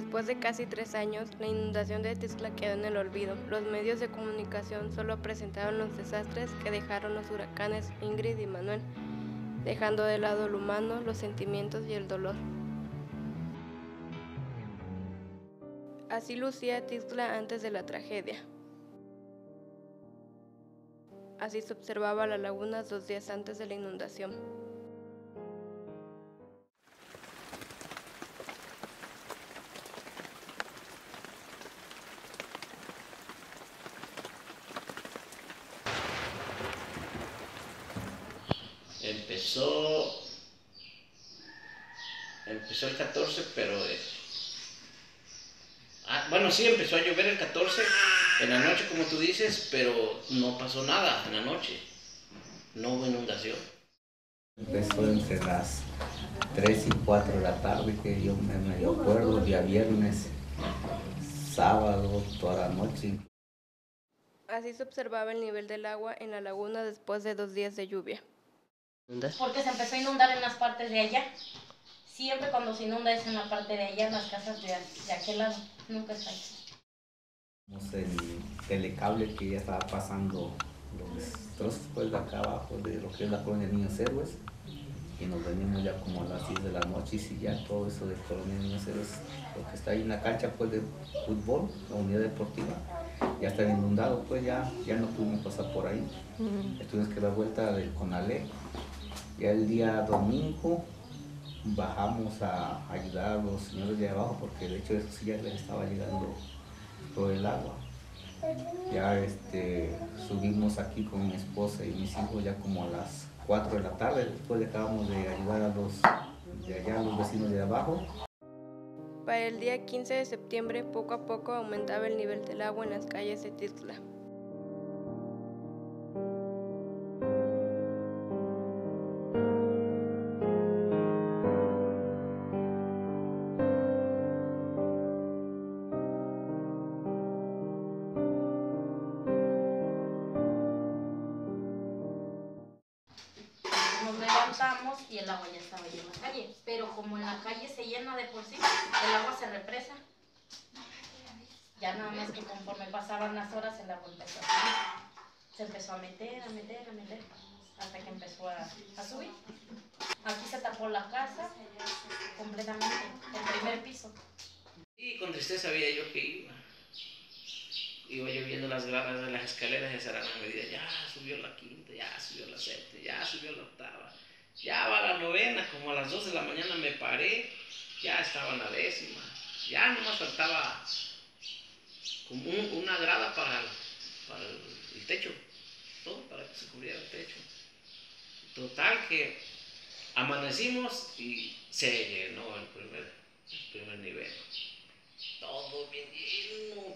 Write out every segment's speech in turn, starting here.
Después de casi 3 años, la inundación de Tixla quedó en el olvido. Los medios de comunicación solo presentaron los desastres que dejaron los huracanes Ingrid y Manuel, dejando de lado lo humano, los sentimientos y el dolor. Así lucía Tixla antes de la tragedia. Así se observaba la laguna 2 días antes de la inundación. Empezó el 14, pero bueno, sí, empezó a llover el 14 en la noche, como tú dices, pero no pasó nada en la noche, no hubo inundación. Empezó entre las 3 y 4 de la tarde, que yo me acuerdo, día viernes, sábado, toda la noche. Así se observaba el nivel del agua en la laguna después de 2 días de lluvia. Porque se empezó a inundar en las partes de allá. Siempre cuando se inunda es en la parte de allá, en las casas de aquel lado, nunca está aquí. El telecable que ya estaba pasando los destrozos pues, de acá abajo de lo que es la colonia de Niños Héroes, y nos venimos ya como a las 10 de la noche y ya todo eso de colonia de Niños Héroes, lo que está ahí en la cancha pues, de fútbol, la unidad deportiva, ya está inundado, pues ya no pudimos pasar por ahí. Tuvimos que dar vuelta del Conalé. Ya el día domingo bajamos a ayudar a los señores de abajo, porque de hecho eso sí ya les estaba llegando todo el agua. Ya subimos aquí con mi esposa y mis hijos ya como a las 4 de la tarde, después de acabamos de ayudar a los de allá, a los vecinos de abajo. Para el día 15 de septiembre, poco a poco aumentaba el nivel del agua en las calles de Tixla. Nos levantamos y el agua ya estaba ahí en la calle, pero como en la calle se llena de por sí, el agua se represa. Ya nada más que conforme pasaban las horas el agua empezó a subir. Se empezó a meter, hasta que empezó a subir. Aquí se tapó la casa completamente, el primer piso. Y con tristeza veía yo que iba yo viendo las gradas de las escaleras de Sarana Medida, ya subió la quinta, ya subió la séptima, ya subió la octava, ya va la novena, como a las 2 de la mañana me paré, ya estaba en la 10ª, ya nomás faltaba como una grada para el techo, todo para que se cubriera el techo. Total que amanecimos y se llenó el primer nivel, todo bien lleno.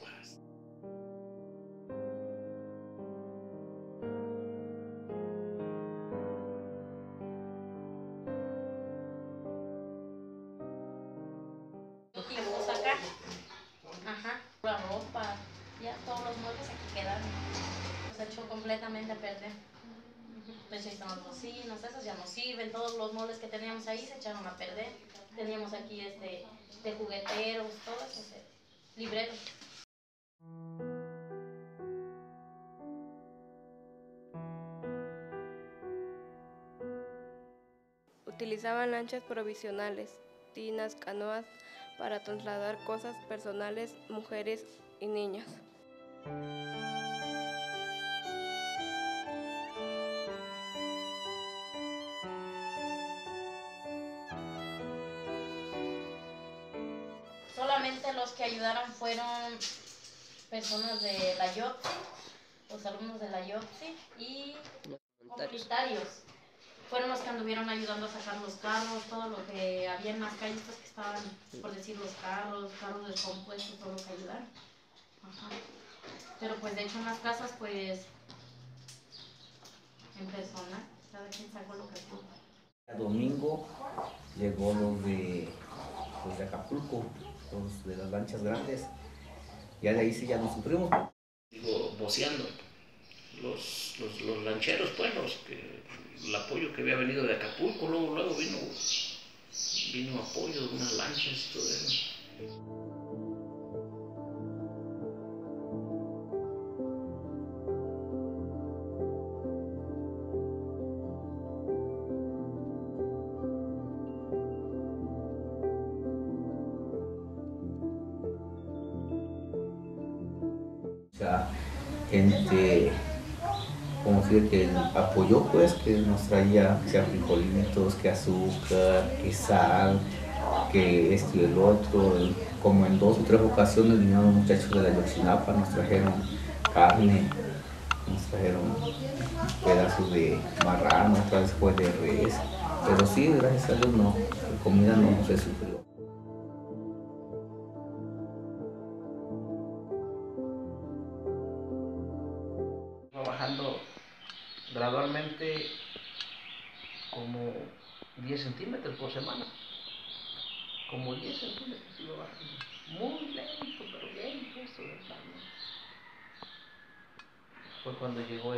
Tiempos acá, la ropa, ya todos los muebles aquí quedaron. Se echó completamente a perder. Pues ahí están las bocinas, esas ya no sirven, todos los muebles que teníamos ahí se echaron a perder. Teníamos aquí de jugueteros, todo eso, libreros. Utilizaban lanchas provisionales, tinas, canoas, para trasladar cosas personales, mujeres y niños. Solamente los que ayudaron fueron personas de la IOTSI, los alumnos de la IOTSI y comunitarios. Fueron los que anduvieron ayudando a sacar los carros, todo lo que había en las calles, pues que estaban, por decir, los carros descompuestos, todo lo que ayudaron. Pero pues de hecho en las casas, pues, en persona, cada quien sacó lo que pudo. El domingo llegó los de Acapulco, los de las lanchas grandes. Ya de ahí sí ya nos sufrimos. Digo, voceando. Los lancheros, pues, el apoyo que había venido de Acapulco, luego vino apoyo de unas lanchas y todo eso. Mucha gente, como que apoyó, pues, que nos traía, que sea frijolitos, que azúcar, que sal, que esto y el otro. Como en 2 o 3 ocasiones vinieron los muchachos de la Yoxinapa, nos trajeron carne, nos trajeron pedazos de marrano, otra vez fue de res, pero sí, gracias a Dios no, la comida no se sufrió. Va bajando gradualmente como 10 centímetros por semana. Como 10 centímetros iba bajando. Muy lento, pero lento eso del cambio. Fue cuando llegó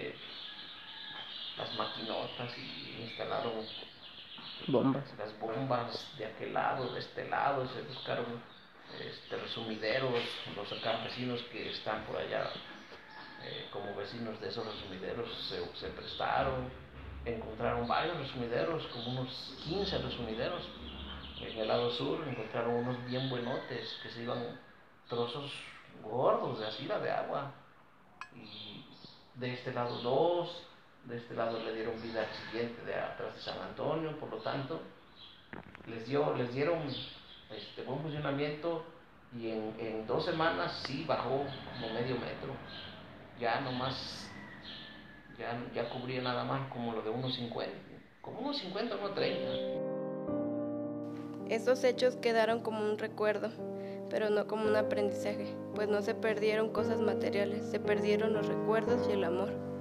las maquinotas y instalaron las bombas de aquel lado, de este lado, se buscaron resumideros, los campesinos que están por allá como vecinos de esos resumideros se prestaron, encontraron varios resumideros, como unos 15 resumideros. En el lado sur encontraron unos bien buenotes que se iban trozos gordos de asila de agua. Y de este lado 2, de este lado le dieron vida al siguiente de atrás de San Antonio, por lo tanto les dieron buen funcionamiento y en 2 semanas sí bajó como medio metro, ya nomás, ya cubría nada más como lo de unos 50, como unos 50, unos 30. Estos hechos quedaron como un recuerdo, pero no como un aprendizaje, pues no se perdieron cosas materiales, se perdieron los recuerdos y el amor.